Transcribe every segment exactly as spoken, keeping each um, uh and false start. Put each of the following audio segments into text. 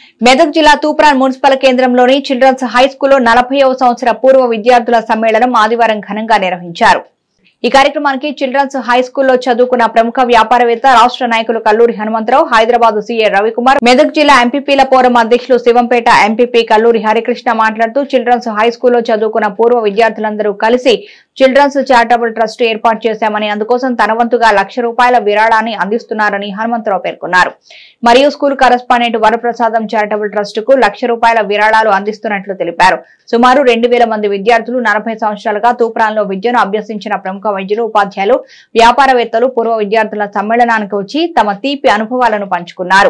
మెదక్ జిల్లా తూప్రాన్ మున్సిపల్ కేంద్రంలోని children's high స్కూల్లో నలభైవ సంవత్సర పూర్వ విద్యార్థుల సమ్మేళనం ఆదివారం ఘనంగా నిర్వహించారు. ఈ కార్యక్రమానికి చిల్డ్రన్స్ హై స్కూల్లో చదువుకున్న ప్రముఖ వ్యాపారవేత్త, రాష్ట్ర నాయకులు కల్లూరి హనుమంతరావు, హైదరాబాద్ సీఏ రవికుమార్, మెదక్ జిల్లా ఎంపీపీల ఫోరం అధ్యక్షులు శివంపేట ఎంపీపీ కల్లూరి హరికృష్ణ మాట్లాడుతూ చిల్డ్రన్స్ హై స్కూల్లో చదువుకున్న పూర్వ విద్యార్థులందరూ కలిసి చిల్డ్రన్స్ చారిటబుల్ ట్రస్ట్ ఏర్పాటు చేశామని, అందుకోసం తన వంతుగా లక్ష రూపాయల విరాళాన్ని అందిస్తున్నారని హనుమంతరావు పేర్కొన్నారు. మరియు school correspondent Varaprasadam charitable trust కు లక్ష రూపాయల విరాళాలు అందిస్తున్నట్లు తెలిపారు. సుమారు రెండు వేల మంది విద్యార్థులు నలభై సంవత్సరాలుగా తూప్రాన్లో విద్యను అభ్యసించిన ప్రముఖ వైద్యులు, ఉపాధ్యాయులు, వ్యాపారవేత్తలు పూర్వ విద్యార్థుల సమ్మేళనానికి వచ్చి తమ తీపి అనుభవాలను పంచుకున్నారు.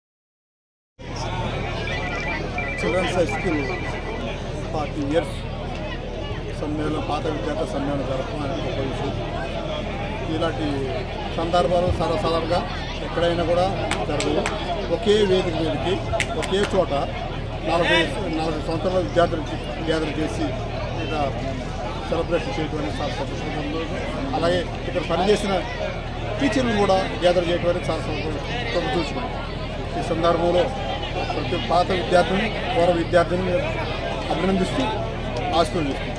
సమ్మేళనం పాత విద్యార్థి సమ్మేళనం జరపడానికి ఉపయోగిస్తుంది. ఇలాంటి సందర్భాలు సర్వసాధారణంగా ఎక్కడైనా కూడా జరగదు. ఒకే వేదిక మీదకి ఒకే చోట నలభై నలభై సంవత్సరాల విద్యార్థులు గ్యాదర్ చేసి ఇక సెలబ్రేషన్ చేయడానికి చాలా సంతోషంగా ఉంది. అలాగే ఇక్కడ పనిచేసిన టీచర్లు కూడా గ్యాదర్ చేయడానికి చాలా సంతోషం చూసుకున్నాం. ఈ సందర్భంలో ప్రతి పాత విద్యార్థులను, పూర్వ విద్యార్థులను అభినందిస్తూ ఆశీర్వదిస్తున్నాం.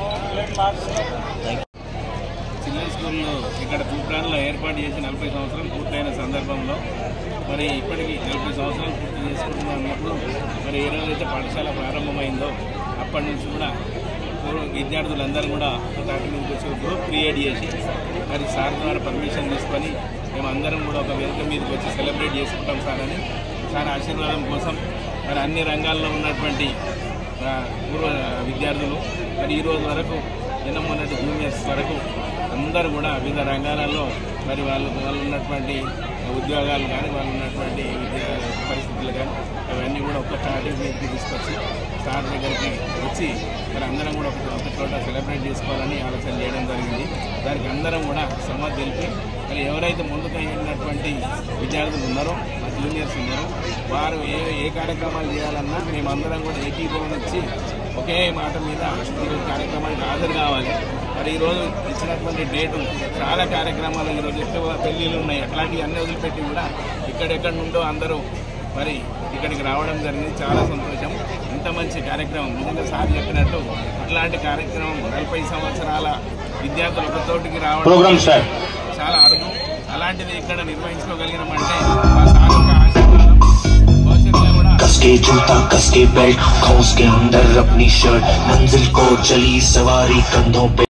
చిల్డ్రన్ స్కూల్లో ఇక్కడ తూప్రాన్లో ఏర్పాటు చేసి నలభై సంవత్సరాలు పూర్తయిన సందర్భంలో మరి ఇప్పటికీ నలభై సంవత్సరాలు పూర్తి చేసుకుంటున్నప్పుడు మరి ఏ రోజైతే పాఠశాల ప్రారంభమైందో అప్పటి నుంచి కూడా విద్యార్థులందరూ కూడా దాటి మీదకి వచ్చి గ్రూప్ క్రియేట్ చేసి మరి సార్ ద్వారా పర్మిషన్ తీసుకొని మేము అందరం కూడా ఒక వేదిక మీదకి వచ్చి సెలబ్రేట్ చేసుకుంటాం సార్ అని సార్ ఆశీర్వాదం కోసం మరి అన్ని రంగాల్లో ఉన్నటువంటి పూర్వ విద్యార్థులు మరి ఈరోజు వరకు ఎన్నమన్నట్టు జూనియర్స్ వరకు అందరూ కూడా వివిధ రంగాలలో మరి వాళ్ళు వాళ్ళు ఉన్నటువంటి ఉద్యోగాలు కానీ వాళ్ళు ఉన్నటువంటి విద్యా పరిస్థితులు కానీ అవన్నీ కూడా ఒక స్టార్టింగ్ మీదకి తీసుకొచ్చి స్టార్ దగ్గరికి వచ్చి మరి అందరం కూడా ఒక ఒక చోట సెలబ్రేట్ చేసుకోవాలని ఆలోచన చేయడం జరిగింది. దానికి అందరం కూడా సమ్మతి తెలిపి మరి ఎవరైతే ముందుకు వెళ్ళినటువంటి విద్యార్థులు ఉన్నారో మా జూనియర్స్ ఉన్నారో వారు ఏ ఏ కార్యక్రమాలు చేయాలన్నా మేమందరం కూడా ఏకీభవనం ఇచ్చి ఒకే మాట మీద ఈరోజు కార్యక్రమానికి హాజరు కావాలి. మరి ఈరోజు ఇచ్చినటువంటి డేటు చాలా కార్యక్రమాలు ఈరోజు ఎక్కువ పెళ్ళిళ్ళు ఉన్నాయి. అట్లాంటివి అన్నీ వదిలిపెట్టి కూడా ఇక్కడెక్కడి నుండో అందరూ మరి ఇక్కడికి రావడం జరిగింది. చాలా సంతోషం. ఇంత మంచి కార్యక్రమం నిజంగా సార్ చెప్పినట్టు ఇట్లాంటి కార్యక్రమం నలభై సంవత్సరాల విద్యార్థులు ఒక తోటికి రావడం చాలా అరుదు. అలాంటిది ఇక్కడ నిర్వహించుకోగలిగినామంటే మా సార్ యొక్క ఆశీర్వాదం. భవిష్యత్తులో కూడా कसके जूता कसके बेल्ट, खौस के अंदर अपनी शर्ट, मंजिल को चली सवारी कंधों पे।